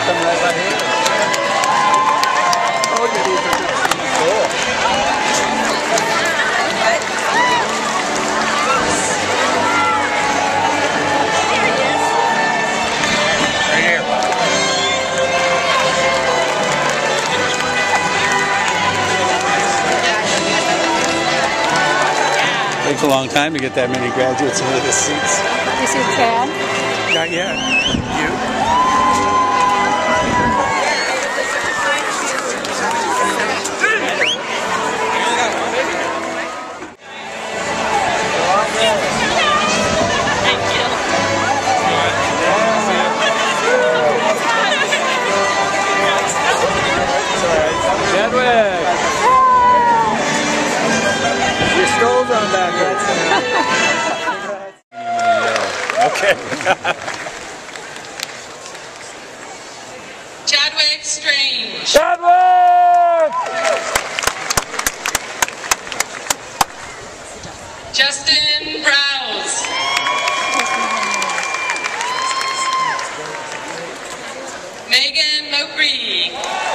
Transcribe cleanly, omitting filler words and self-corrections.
coming right by here. Oh, look at these. Cool. Right here. Takes a long time to get that many graduates into the seats. You see Chad? Not yet. You? Chadwick! Your skull's on backwards. Okay. Chadwick Strange. Chadwick! Justin Browse. Megan Mokri.